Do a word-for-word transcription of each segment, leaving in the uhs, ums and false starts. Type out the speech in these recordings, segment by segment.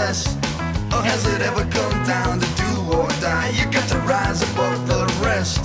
less? Or has it ever come down to do or die? You got to rise above the rest.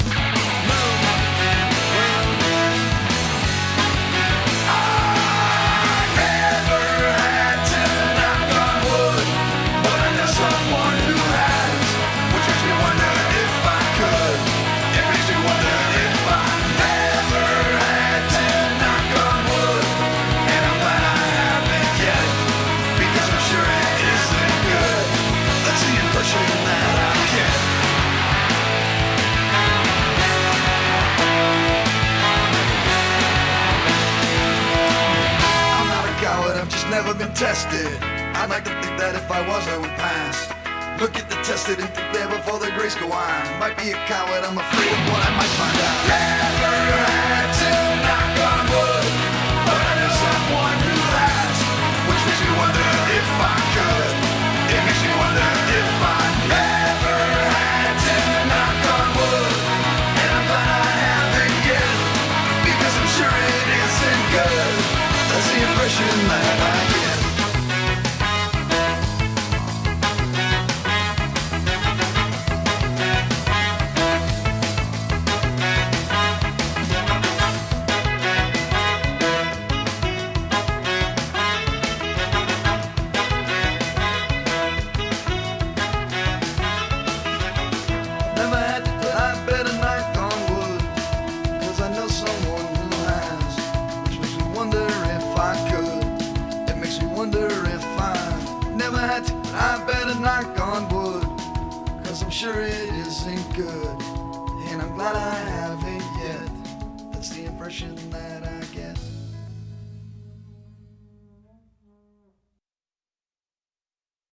Never been tested. I'd like to think that if I was, I would pass. Look at the tested and think there before the grace go on. Might be a coward, I'm afraid of what I might find out. Never had to knock on wood, but I know someone who has, which makes me wonder if I could. It makes me wonder if I never had to knock on wood, and I'm glad I haven't yet, because I'm sure it isn't good. That's the impression that I get. I've never had to put I better knock on wood, 'cause I know someone who has, which makes me wonder if I could. It makes me wonder if I never had to, but I better knock on wood, 'cause I'm sure it isn't good, and I'm glad I haven't yet.